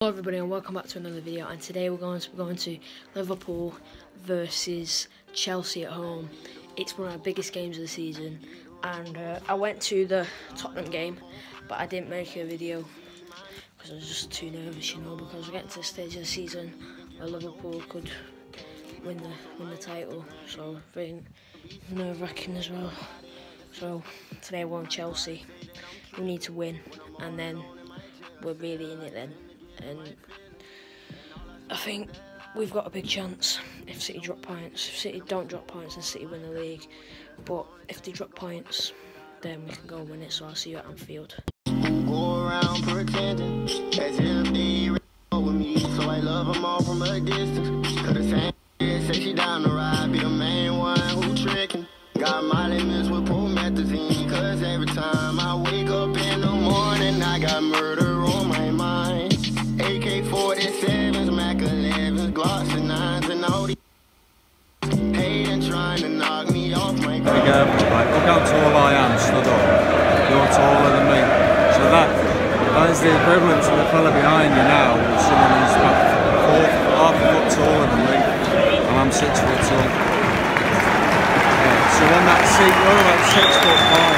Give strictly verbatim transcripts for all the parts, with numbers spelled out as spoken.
Hello everybody and welcome back to another video, and today we're going to be going to Liverpool versus Chelsea at home. It's one of the biggest games of the season, and uh, I went to the Tottenham game but I didn't make a video because I was just too nervous, you know, because we're getting to the stage of the season where Liverpool could win the win the title, so very nerve-wracking as well. So today we're on Chelsea. We need to win and then we're really in it then. And I think we've got a big chance if City drop points. If City don't drop points, then City win the league. But if they drop points, then we can go and win it. So I'll see you at Anfield. Go around pretending as if they with me, so I love them all from a distance. Cause the same say she down the ride, be the main one who tricking. Got my limits with promethazine, cause every time I wake up in the morning, I got murder on my mind. A K forty-sevens, Mac elevens, Glocks and nines and all these hating trying to knock me off my There we go, right, look how tall I am, stood up. You're taller than me. So that, that is the equivalent to the fella behind you now, someone who's about four, half a foot taller than me, and I'm six foot tall. Yeah, so on that seat, you're about six foot five.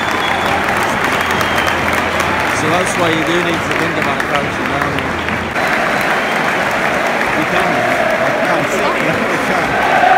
So that's why you do need to think about crouching down. You can, I can sit, yeah, you can.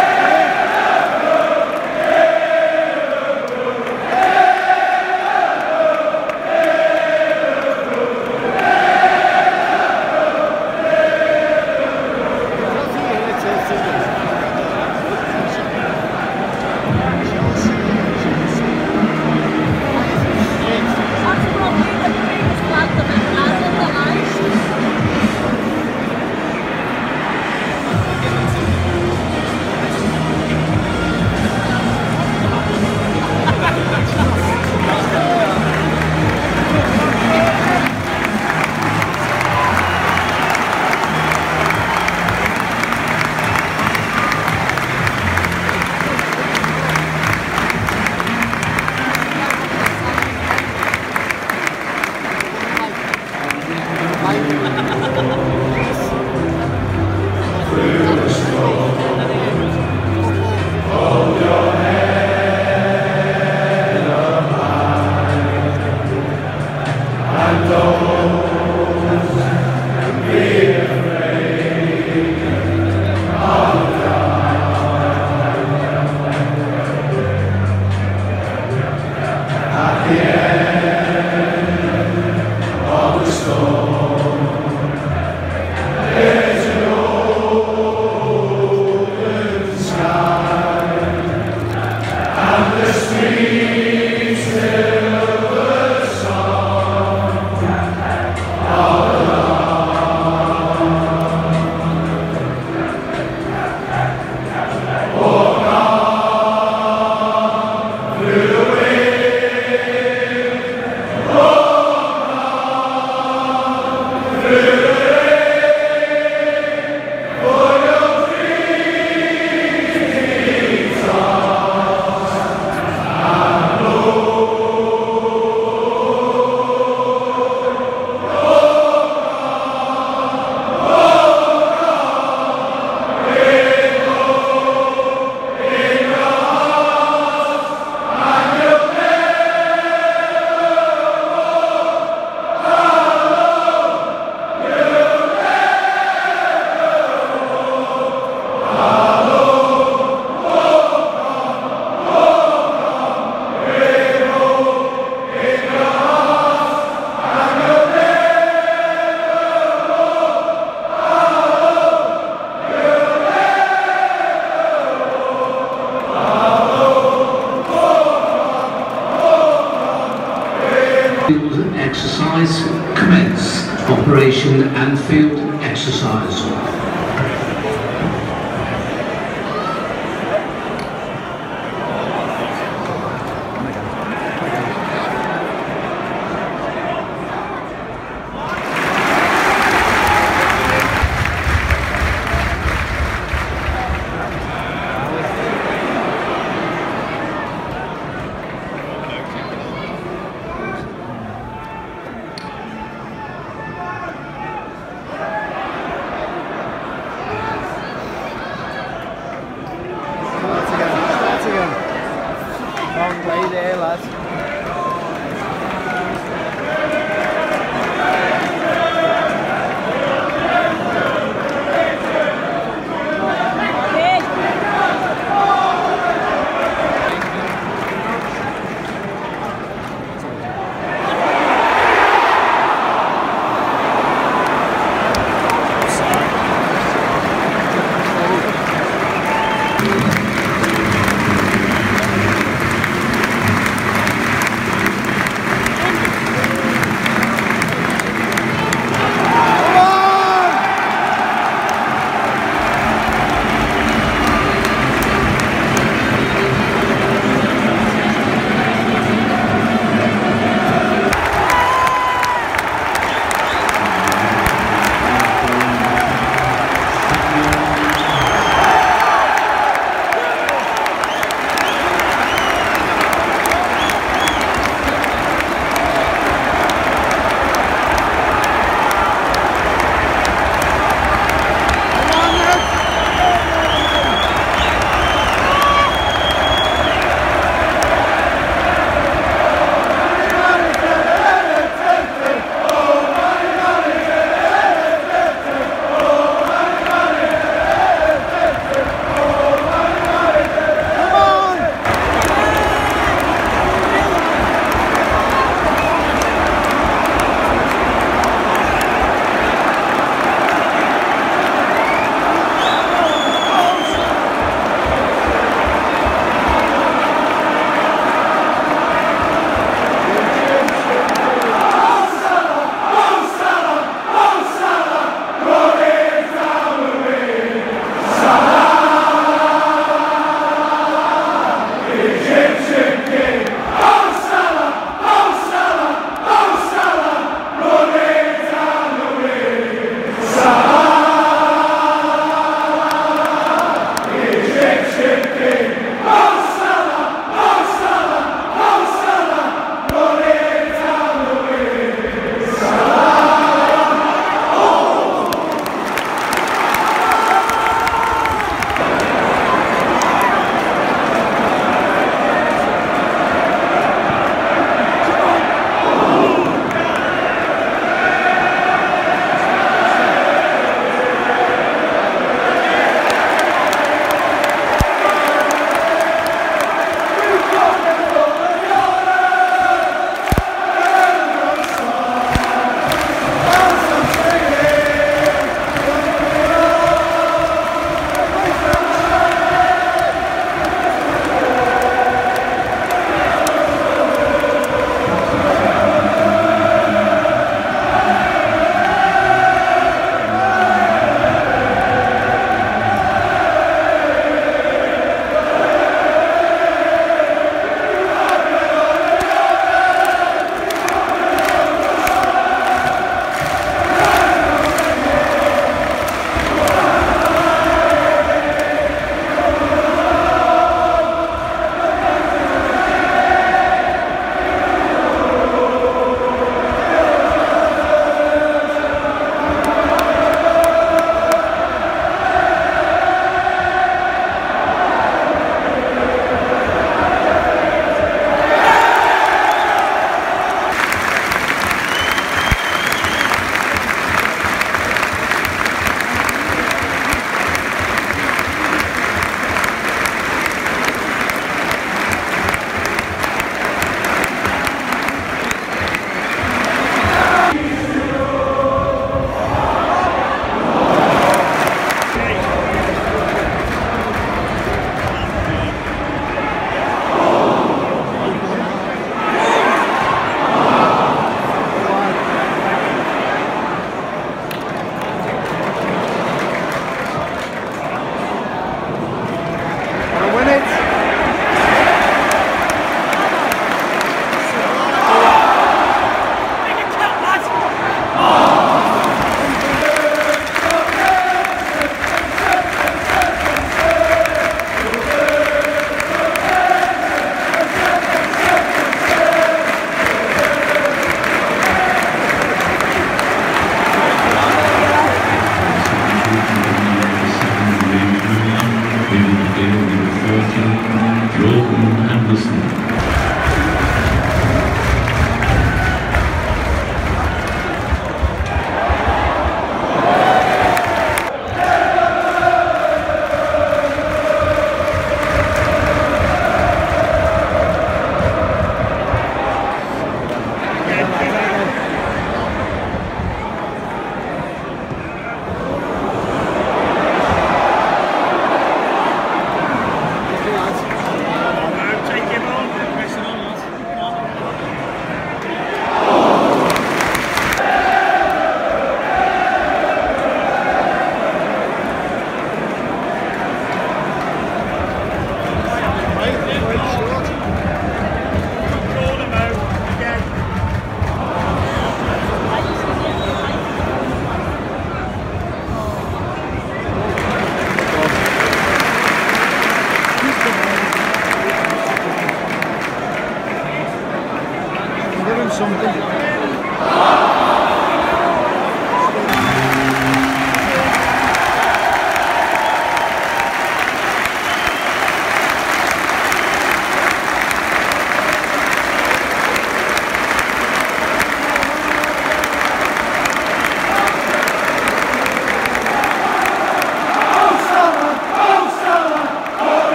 Exercise commence. Operation Anfield exercise.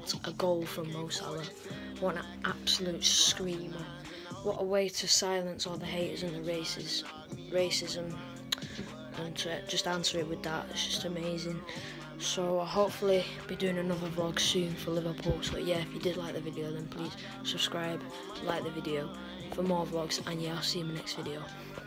What a goal from Mo Salah. What an absolute screamer. What a way to silence all the haters and the races, racism, and to just answer it with that. It's just amazing. So I'll hopefully be doing another vlog soon for Liverpool. So yeah, if you did like the video, then please subscribe, like the video for more vlogs, and yeah, I'll see you in the next video.